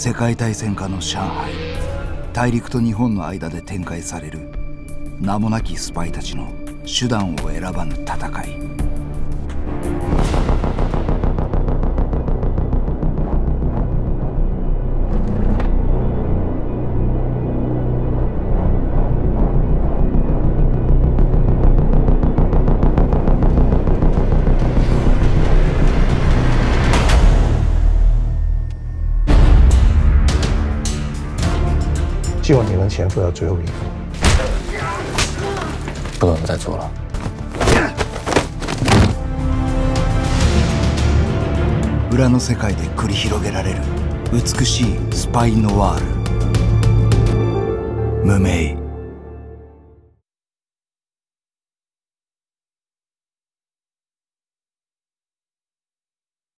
世界大戦下の上海、大陸と日本の間で展開される名もなきスパイたちの手段を選ばぬ戦い。 希望你能潜伏到最后一刻。 不能再做了。 裏の世界で繰り広げられる美しいスパイノワール。無名